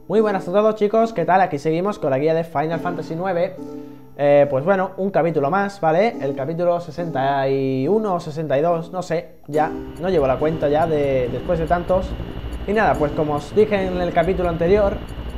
Muy buenas a todos, chicos, ¿qué tal? Aquí seguimos con la guía de Final Fantasy IX. Pues bueno, un capítulo más, ¿vale? El capítulo 61 o 62, no sé, ya, no llevo la cuenta ya después de tantos. Y nada, pues como os dije en el capítulo anterior,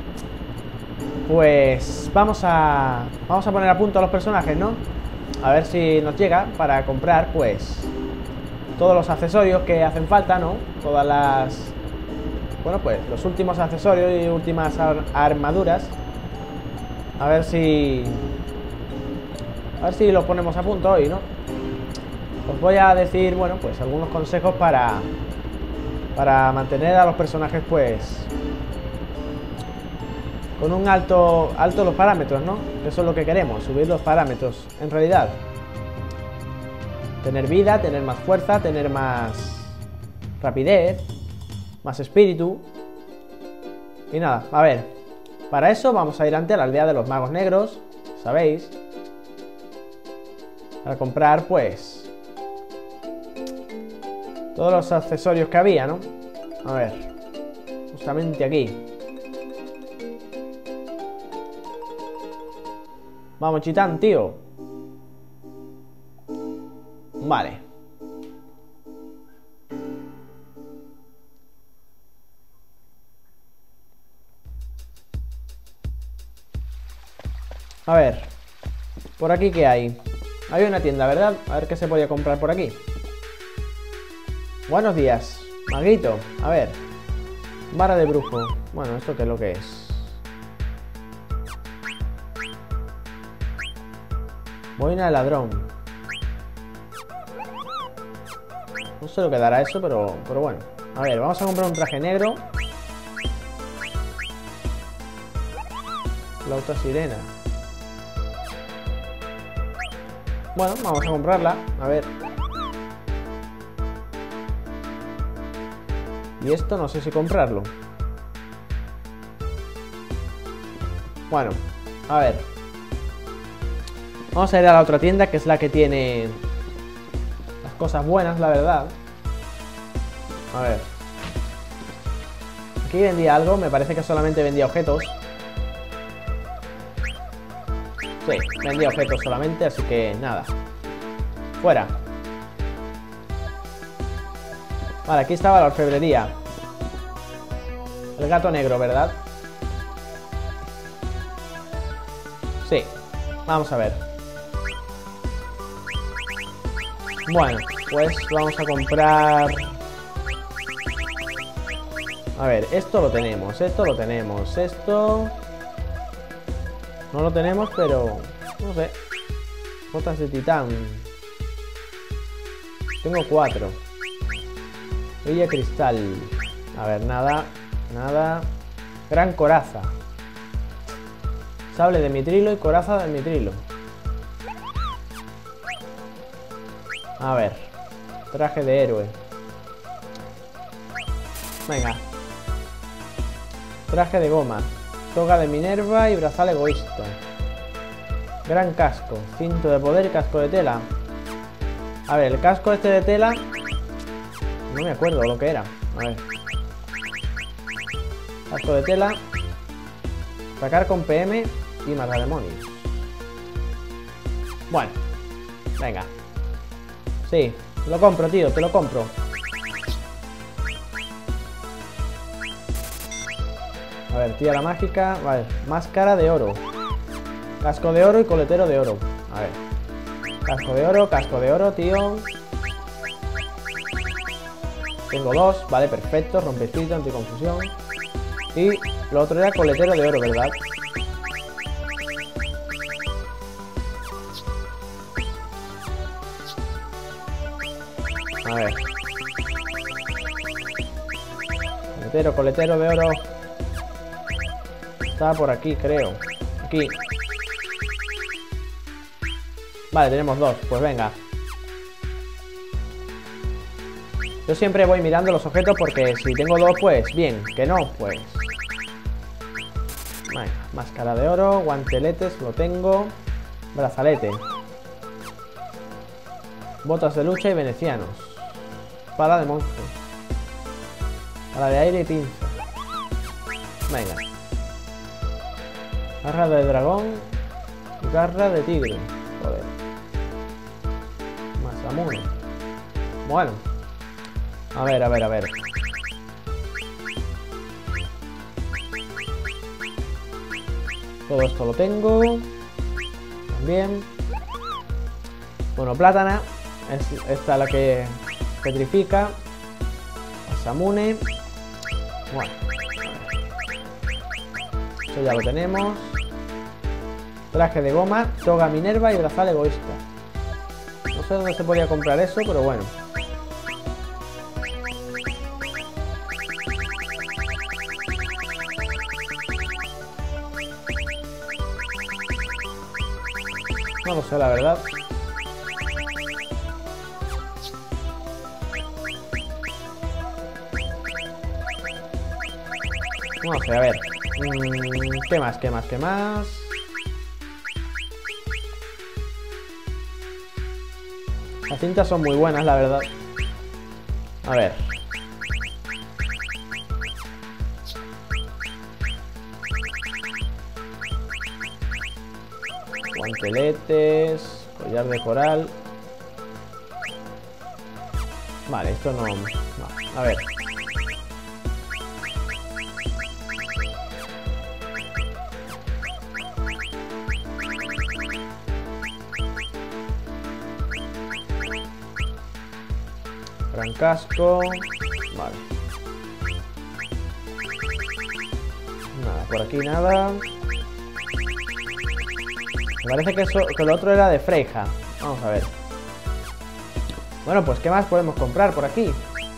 pues vamos a poner a punto a los personajes, ¿no? A ver si nos llega para comprar, pues, todos los accesorios que hacen falta, ¿no? Todas las... Bueno, pues los últimos accesorios y últimas armaduras. A ver si los ponemos a punto hoy, ¿no? Os voy a decir, bueno, pues algunos consejos para mantener a los personajes, pues, con un alto los parámetros, ¿no? Eso es lo que queremos, subir los parámetros, en realidad. Tener vida, tener más fuerza, tener más rapidez, más espíritu. Y nada, a ver, para eso vamos a ir ante la aldea de los magos negros, ¿sabéis? Para comprar, pues, todos los accesorios que había, ¿no? A ver, justamente aquí. Vamos, Chitán, tío. Vale. A ver, por aquí ¿qué hay? Hay una tienda, ¿verdad? A ver qué se podía comprar por aquí. Buenos días, maguito. A ver, vara de brujo. Bueno, ¿esto qué es lo que es? Boina de ladrón. No sé lo que dará eso, pero bueno. A ver, vamos a comprar un traje negro. Flauta sirena. Bueno, vamos a comprarla. A ver. Y esto no sé si comprarlo. Bueno, a ver. Vamos a ir a la otra tienda, que es la que tiene las cosas buenas, la verdad. A ver. Aquí vendía algo, me parece que solamente vendía objetos. Sí, vendía objetos solamente, así que nada. Fuera. Vale, aquí estaba la orfebrería. El gato negro, ¿verdad? Sí. Vamos a ver. Bueno, pues vamos a comprar... A ver, esto lo tenemos, esto lo tenemos, esto... No lo tenemos, pero... No sé. Botas de titán. Tengo 4. Brilla cristal. A ver, nada. Nada. Gran coraza. Sable de mitrilo y coraza de mitrilo. A ver. Traje de héroe. Venga. Traje de goma. Toga de Minerva y brazal egoísta. Gran casco. Cinto de poder y casco de tela. A ver, el casco este de tela... No me acuerdo lo que era. A ver. Casco de tela. Atacar con PM y matar demonios. Bueno. Venga. Sí, lo compro, tío, te lo compro. A ver, tía la mágica. Vale, máscara de oro. Casco de oro y coletero de oro. A ver. Casco de oro, tío. Tengo 2, vale, perfecto. Rompespíritu, anticonfusión. Y lo otro era coletero de oro, ¿verdad? A ver. Coletero de oro. Está por aquí, creo. Aquí. Vale, tenemos 2. Pues venga. Yo siempre voy mirando los objetos porque si tengo 2, pues bien. Que no, pues... Venga, máscara de oro, guanteletes, lo tengo. Brazalete. Botas de lucha y venecianos. Pala de monstruo. Pala de aire y pinza. Venga. Garra de dragón. Garra de tigre. Joder. Masamune. Bueno. A ver, a ver, a ver. Todo esto lo tengo. También. Bueno, plátana. Es esta la que petrifica. Masamune. Bueno. Eso ya lo tenemos. Traje de goma, toga Minerva y brazal egoísta. No sé dónde se podía comprar eso, pero bueno. No lo sé, la verdad. No sé, a ver. ¿Qué más? ¿Qué más? ¿Qué más? Las cintas son muy buenas, la verdad. A ver. Guanteletes. Collar de coral. Vale, esto no. A ver. Gran casco. Vale. Nada, por aquí nada. Me parece que lo otro era de Freyja. Vamos a ver. Bueno, pues ¿qué más podemos comprar por aquí?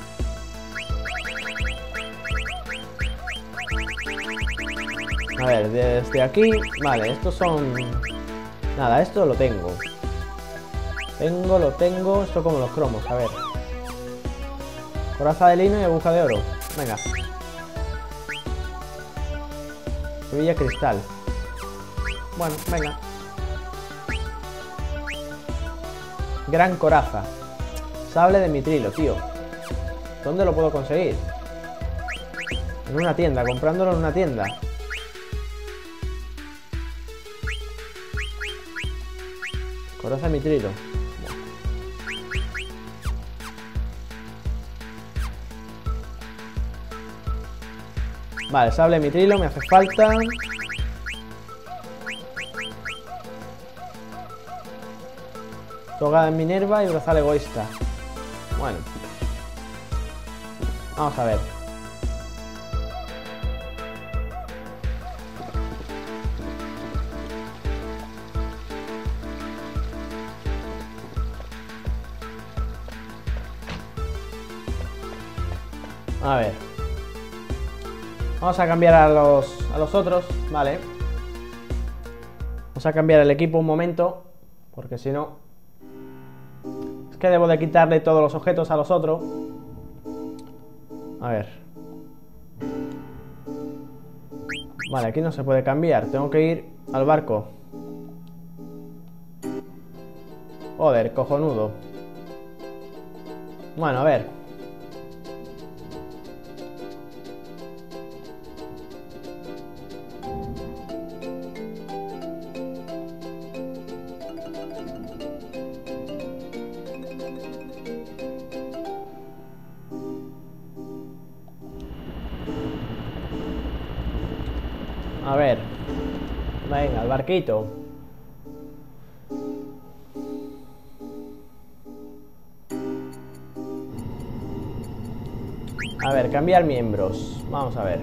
A ver, desde aquí. Vale, estos son... Nada, esto lo tengo. Lo tengo. Esto como los cromos, a ver. Coraza de lino y aguja de oro. Venga. Sevilla cristal. Bueno, venga. Gran coraza. Sable de mitrilo, tío. ¿Dónde lo puedo conseguir? En una tienda, comprándolo en una tienda. Coraza de mitrilo. Vale, sable de mitrilo me hace falta. Toga de Minerva y brazal egoísta. Bueno. Vamos a ver. A ver. Vamos a cambiar a los otros, vale. Vamos a cambiar el equipo un momento, porque si no... Es que debo de quitarle todos los objetos a los otros. A ver. Vale, aquí no se puede cambiar. Tengo que ir al barco. Joder, cojonudo. Bueno, a ver. A ver. Venga, al barquito. A ver, cambiar miembros. Vamos a ver.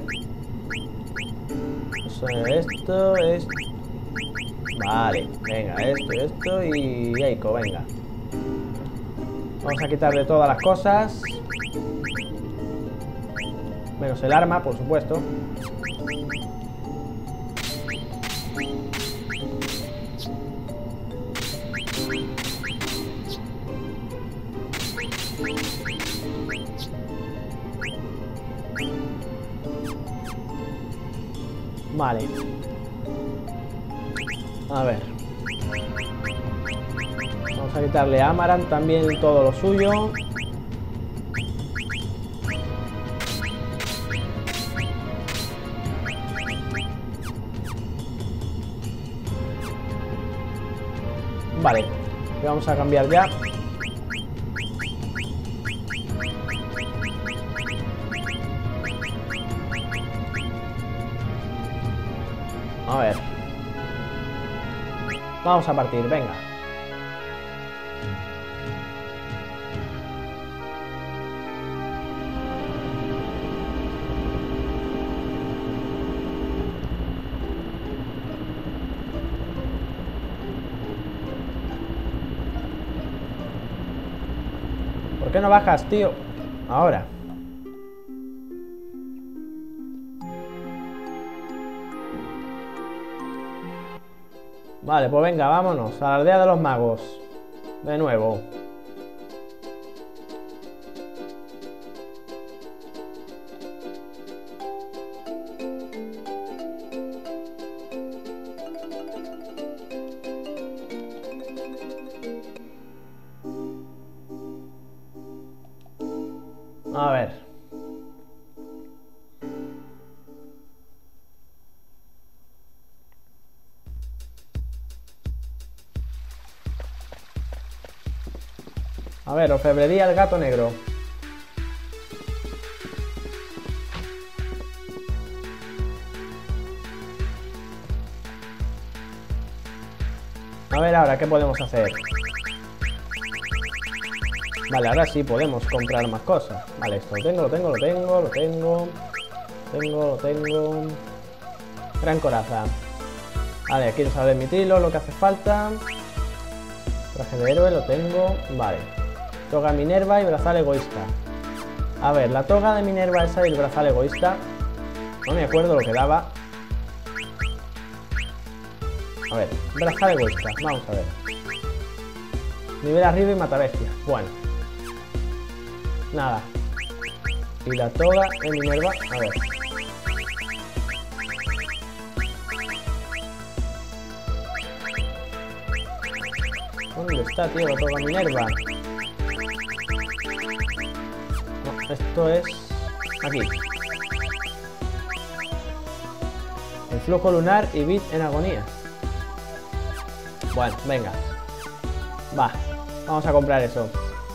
Esto. Vale, venga, esto y Eiko, venga. Vamos a quitarle todas las cosas. Menos el arma, por supuesto. Vale. A ver. Vamos a quitarle a Amaranth también todo lo suyo. Vale, y vamos a cambiar ya. A ver. Vamos a partir, venga. ¿Por qué no bajas, tío? Ahora. Vale, pues venga, vámonos a la aldea de los magos. De nuevo. A ver. A ver, orfebrería el gato negro. A ver ahora, ¿qué podemos hacer? Vale, ahora sí podemos comprar más cosas. Vale, esto lo tengo. Gran coraza. Vale, aquí nos sale emitirlo, lo que hace falta. Traje de héroe lo tengo. Vale. Toga Minerva y brazal egoísta. A ver, la toga de Minerva esa y el brazal egoísta. No me acuerdo lo que daba. A ver, brazal egoísta. Vamos a ver. Nivel arriba y mata bestias. Bueno. Nada. Y la toga de Minerva. A ver. ¿Dónde está, tío, la toga Minerva? No, esto es... aquí. El flujo lunar y bit en agonía. Bueno, venga. Va, vamos a comprar eso.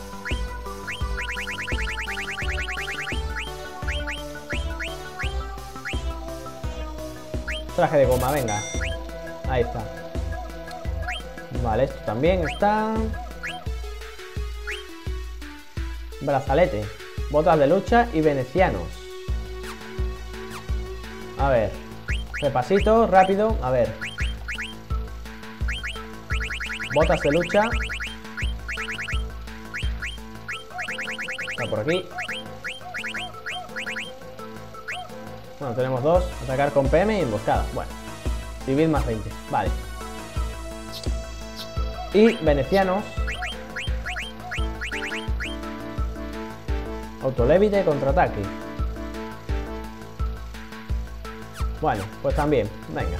Traje de goma, venga. Ahí está. Vale, esto también está. Brazalete. Botas de lucha y venecianos. A ver. Repasito, rápido. A ver. Botas de lucha. Está por aquí. Bueno, tenemos dos. Atacar con PM y emboscada. Bueno. Vivir más 20. Vale. Y venecianos. Autolevite, contraataque. Bueno, pues también. Venga.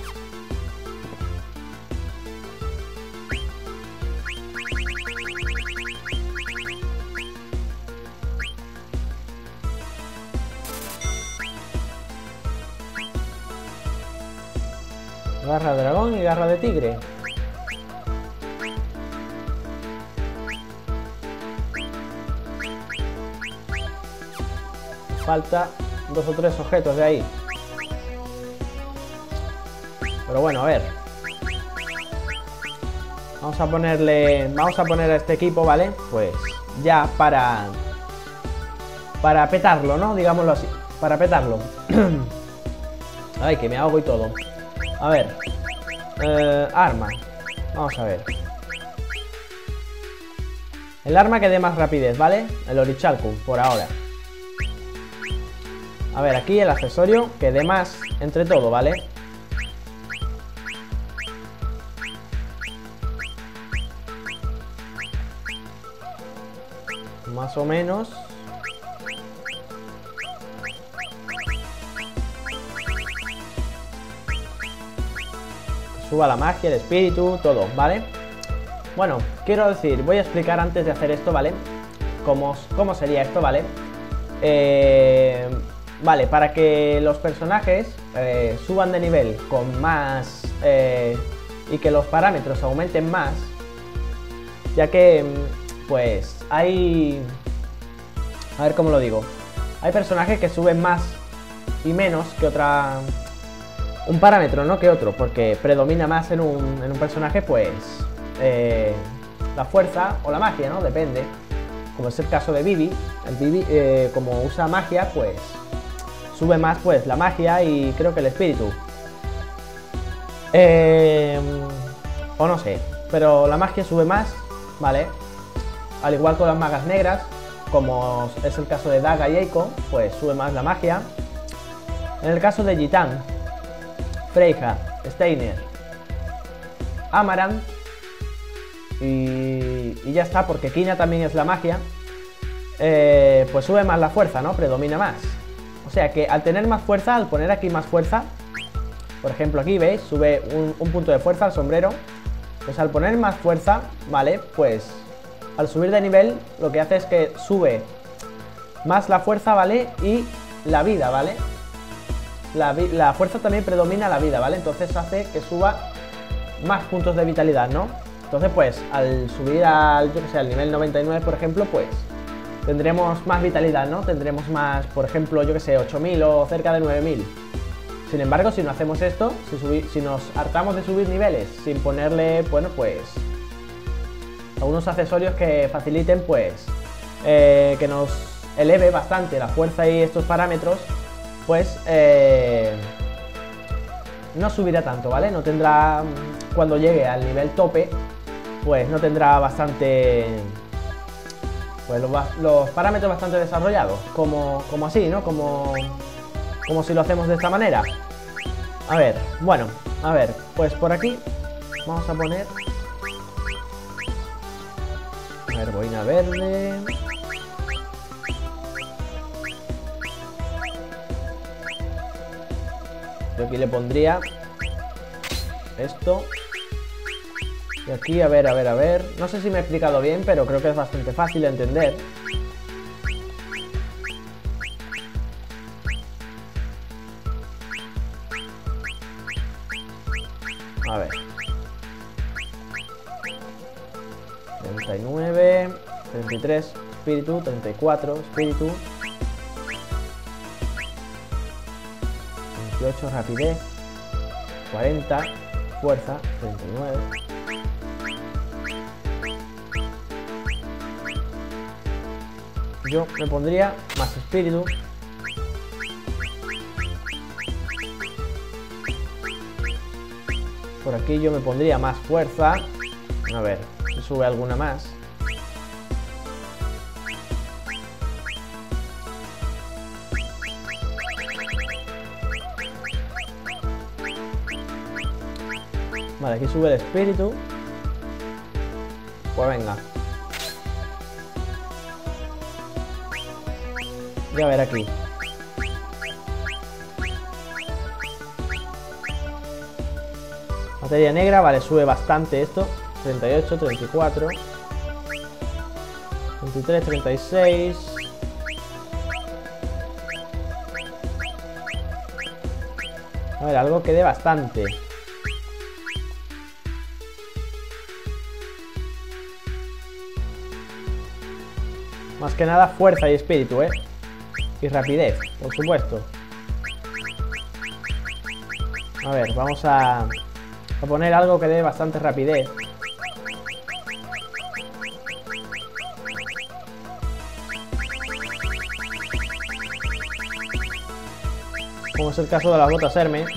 Garra de dragón y garra de tigre. Falta 2 o 3 objetos de ahí. Pero bueno, a ver. Vamos a poner a este equipo, ¿vale? Pues ya para petarlo, ¿no? Digámoslo así. Para petarlo. Ay, que me ahogo y todo. A ver. Arma. Vamos a ver. El arma que dé más rapidez, ¿vale? El Orichalcum, por ahora. A ver, aquí el accesorio que dé más entre todo, ¿vale? Más o menos. Suba la magia, el espíritu, todo, ¿vale? Bueno, quiero decir, voy a explicar antes de hacer esto, ¿vale? Cómo sería esto, ¿vale? Vale, para que los personajes suban de nivel con más y que los parámetros aumenten más, ya que, pues, hay... A ver cómo lo digo. Hay personajes que suben más y menos que otra... Un parámetro, ¿no? Que otro, porque predomina más en un personaje, pues... la fuerza o la magia, ¿no? Depende. Como es el caso de Vivi. El Vivi, como usa magia, pues... Sube más, pues, la magia y creo que el espíritu. O no sé. Pero la magia sube más, ¿vale? Al igual con las magas negras, como es el caso de Daga y Eiko, pues sube más la magia. En el caso de Gitan, Freyja, Steiner, Amaranth y ya está, porque Kina también es la magia, pues sube más la fuerza, ¿no? Predomina más. O sea que al tener más fuerza, al poner aquí más fuerza, por ejemplo aquí, ¿veis? Sube un punto de fuerza al sombrero. Pues al poner más fuerza, ¿vale? Pues al subir de nivel, lo que hace es que sube más la fuerza, ¿vale? Y la vida, ¿vale? La fuerza también predomina la vida, ¿vale? Entonces hace que suba más puntos de vitalidad, ¿no? Entonces, pues, al subir al, yo que sé, al nivel 99, por ejemplo, pues tendremos más vitalidad, ¿no? Tendremos más, por ejemplo, yo que sé, 8000 o cerca de 9000. Sin embargo, si no hacemos esto, si nos hartamos de subir niveles sin ponerle, bueno, pues algunos accesorios que faciliten, pues, que nos eleve bastante la fuerza y estos parámetros, pues no subirá tanto, ¿vale? No tendrá, cuando llegue al nivel tope, pues no tendrá bastante, pues los parámetros bastante desarrollados, como así, ¿no? Como si lo hacemos de esta manera. A ver, bueno, a ver, pues por aquí vamos a poner, a ver, boina verde. Yo aquí le pondría esto. Y aquí, a ver, a ver, a ver. No sé si me he explicado bien, pero creo que es bastante fácil de entender. A ver. 39, 33, espíritu, 34, espíritu. 28, rapidez. 40, fuerza, 39. Yo me pondría más espíritu. Por aquí yo me pondría más fuerza. A ver, si sube alguna más. Vale, aquí sube el espíritu. Pues venga. Y a ver aquí. Materia negra, vale, sube bastante esto. 38, 34, 23, 36. A ver, algo que dé bastante. Más que nada fuerza y espíritu, ¿eh? Y rapidez, por supuesto. A ver, vamos a poner algo que dé bastante rapidez. Como es el caso de las botas Hermes.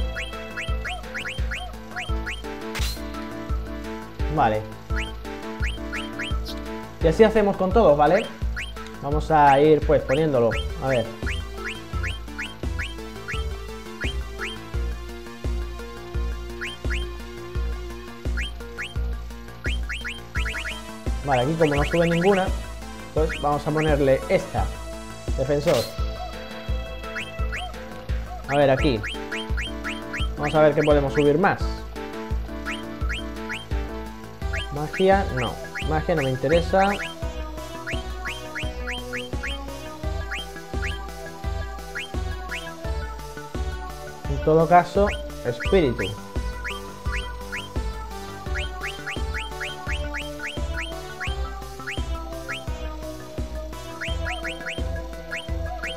Vale. Y así hacemos con todos, ¿vale? Vamos a ir pues poniéndolo. A ver. Vale, aquí como no sube ninguna, pues vamos a ponerle esta. Defensor. A ver, aquí. Vamos a ver qué podemos subir más. Magia, no. Magia no me interesa. En todo caso, espíritu.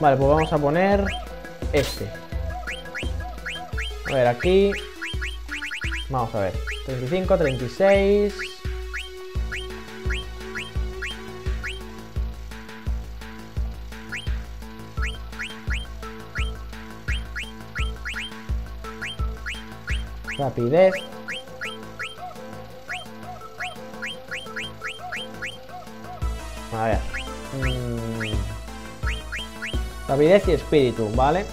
Vale, pues vamos a poner este. A ver, aquí. Vamos a ver. 35, 36. Rapidez. A ver. Rapidez y espíritu, ¿vale?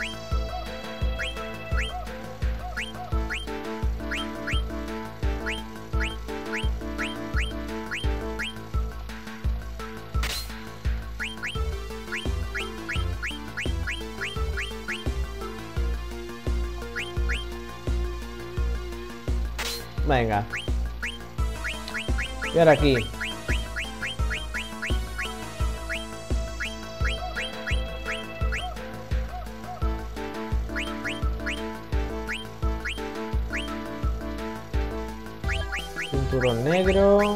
Venga. Y ahora aquí. Cinturón negro.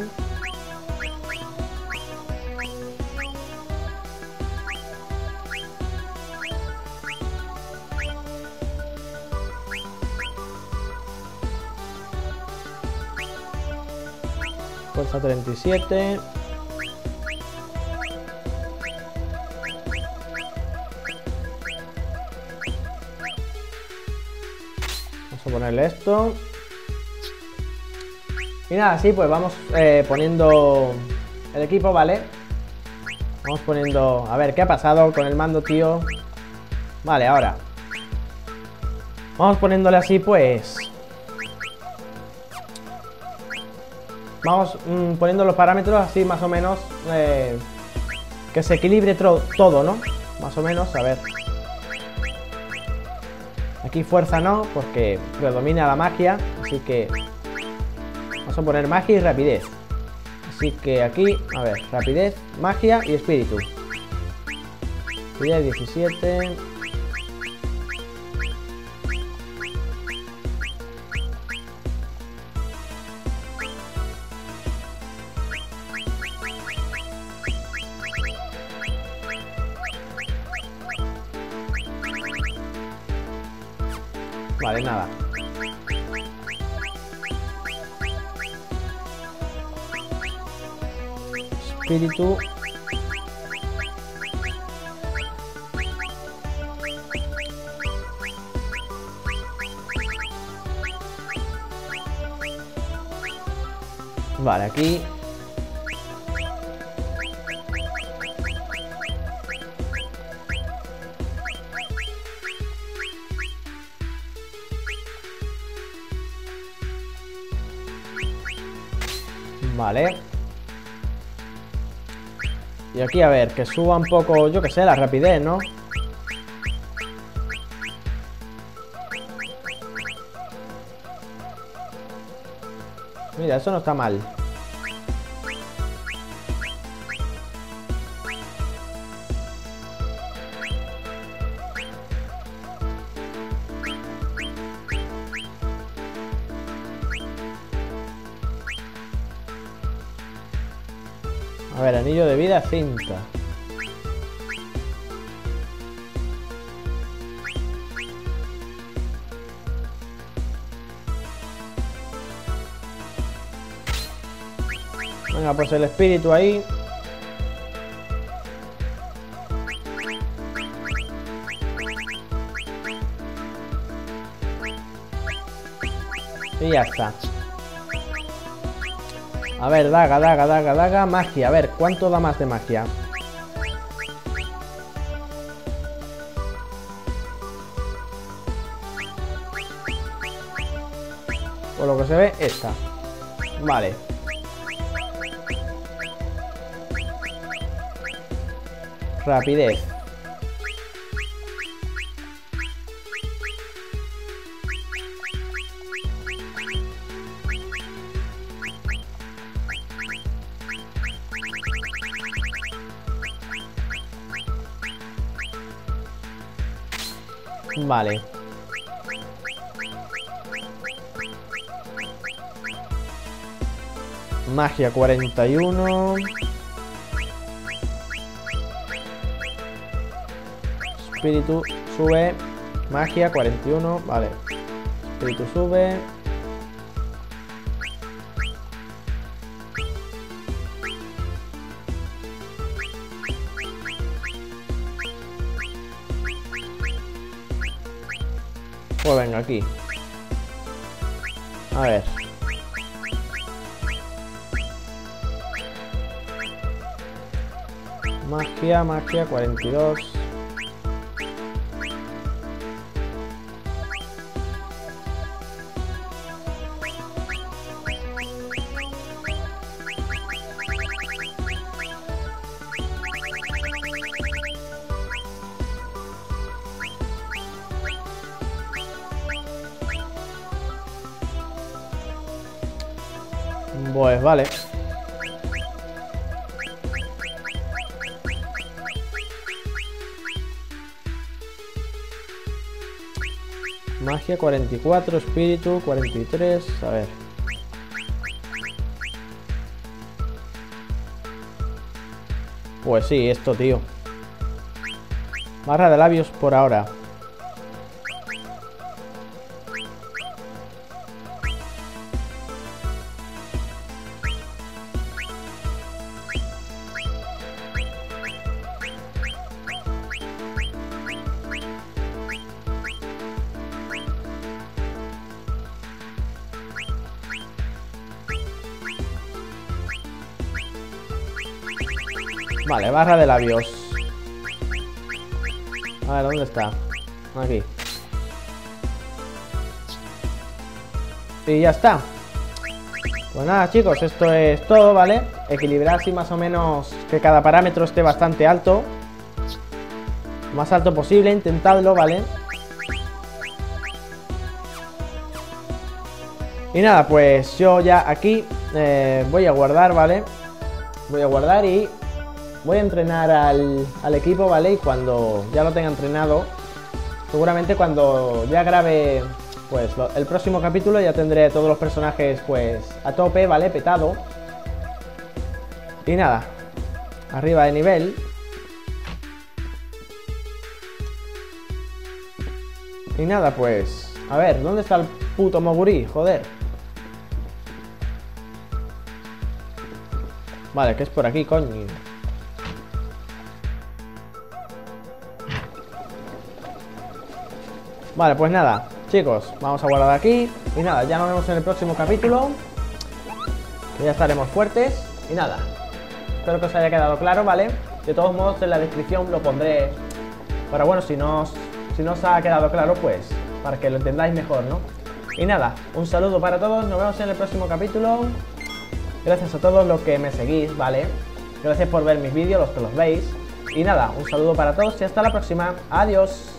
Fuerza 37. Vamos a ponerle esto. Y nada, sí, pues vamos poniendo el equipo, ¿vale? Vamos poniendo... A ver, ¿qué ha pasado con el mando, tío? Vale, ahora vamos poniéndole así, pues... Vamos poniendo los parámetros así más o menos, que se equilibre todo, ¿no? Más o menos, a ver. Aquí fuerza no, porque predomina la magia, así que vamos a poner magia y rapidez. Así que aquí, a ver, rapidez, magia y espíritu. Rapidez 17. Vale, nada. Espíritu. Vale, aquí. Vale. Y aquí, a ver, que suba un poco, yo que sé, la rapidez, ¿no? Mira, eso no está mal. A ver, anillo de vida, cinta. Venga, pues el espíritu ahí. Y ya está. A ver, daga, magia. A ver, ¿cuánto da más de magia? Por lo que se ve, esta. Vale. Rapidez. Vale. Magia 41. espíritu sube. Magia, 41, vale. Espíritu sube. Pues venga, aquí. A ver. Magia, 42. Pues vale. Magia 44, espíritu 43, a ver. Pues sí, esto, tío. Barra de labios por ahora. Vale, barra de labios. A ver, ¿dónde está? Aquí. Y ya está. Pues nada, chicos, esto es todo, ¿vale? Equilibrar así más o menos que cada parámetro esté bastante alto. Más alto posible, intentadlo, ¿vale? Y nada, pues yo ya aquí voy a guardar, ¿vale? Voy a guardar y voy a entrenar al equipo, ¿vale? Y cuando ya lo tenga entrenado, seguramente cuando ya grabe pues el próximo capítulo, ya tendré todos los personajes pues a tope, ¿vale? Petado. Y nada, arriba de nivel. Y nada, pues a ver, ¿dónde está el puto Moguri? Joder. Vale, que es por aquí, coño. Vale, pues nada, chicos, vamos a guardar aquí. Y nada, ya nos vemos en el próximo capítulo, que ya estaremos fuertes. Y nada, espero que os haya quedado claro, ¿vale? De todos modos, en la descripción lo pondré. Pero bueno, si no os ha quedado claro, pues para que lo entendáis mejor, ¿no? Y nada, un saludo para todos, nos vemos en el próximo capítulo. Gracias a todos los que me seguís, ¿vale? Gracias por ver mis vídeos, los que los veis. Y nada, un saludo para todos y hasta la próxima. Adiós.